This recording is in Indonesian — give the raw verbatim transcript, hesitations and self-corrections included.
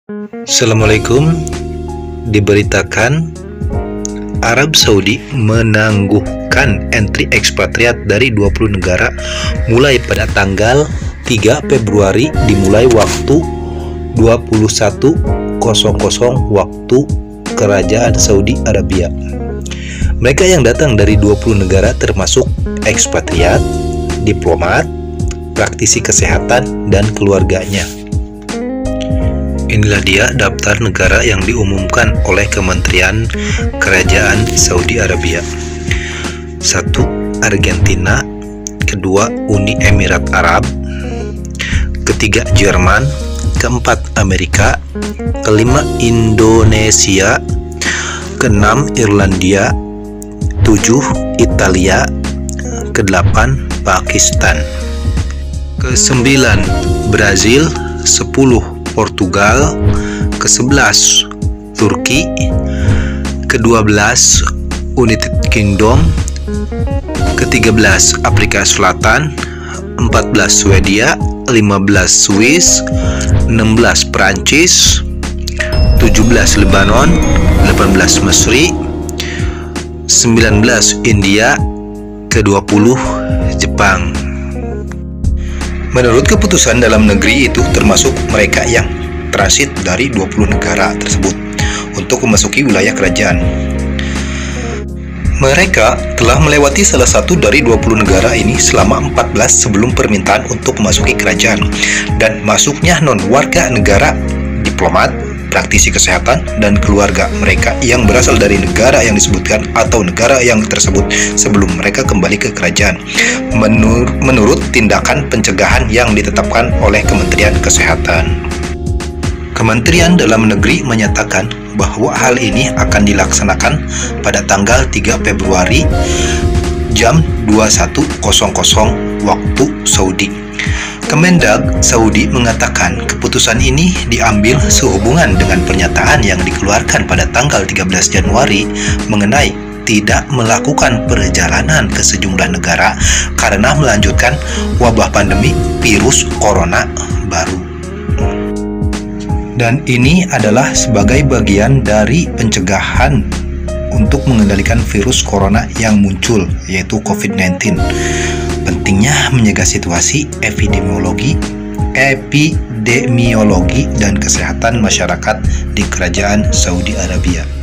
Assalamualaikum. Diberitakan Arab Saudi menangguhkan entry ekspatriat dari dua puluh negara mulai pada tanggal tiga Februari dimulai waktu dua puluh satu waktu Kerajaan Saudi Arabia. Mereka yang datang dari dua puluh negara termasuk ekspatriat, diplomat, praktisi kesehatan, dan keluarganya. Inilah dia daftar negara yang diumumkan oleh Kementerian Kerajaan Saudi Arabia. satu. Argentina. Kedua, Uni Emirat Arab. Ketiga, Jerman. Keempat, Amerika. Kelima, Indonesia. Keenam, Irlandia. Tujuh, Italia. Kedelapan, Pakistan. Kesembilan, Brazil. Sepuluh, Portugal. Kesebelas, Turki. Kedua belas, United Kingdom. Ketiga belas, Afrika Selatan. Empat belas, Swedia. Lima belas, Swiss. Enam belas, Perancis. Tujuh belas, Lebanon. Delapan belas, Mesri. Sembilan belas, India. Kedua puluh, Jepang. Menurut keputusan dalam negeri itu termasuk mereka yang transit dari dua puluh negara tersebut untuk memasuki wilayah kerajaan. Mereka telah melewati salah satu dari dua puluh negara ini selama empat belas sebelum permintaan untuk memasuki kerajaan, dan masuknya non-warga negara, diplomat, praktisi kesehatan, dan keluarga mereka yang berasal dari negara yang disebutkan atau negara yang tersebut sebelum mereka kembali ke kerajaan menur menurut tindakan pencegahan yang ditetapkan oleh Kementerian Kesehatan. Kementerian Dalam Negeri menyatakan bahwa hal ini akan dilaksanakan pada tanggal tiga Februari jam dua puluh satu waktu Saudi. Kemendag Saudi mengatakan keputusan ini diambil sehubungan dengan pernyataan yang dikeluarkan pada tanggal tiga belas Januari mengenai tidak melakukan perjalanan ke sejumlah negara karena melanjutkan wabah pandemi virus corona baru. Dan ini adalah sebagai bagian dari pencegahan untuk mengendalikan virus corona yang muncul, yaitu COVID sembilan belas. Pentingnya menjaga situasi epidemiologi, epidemiologi dan kesehatan masyarakat di Kerajaan Saudi Arabia.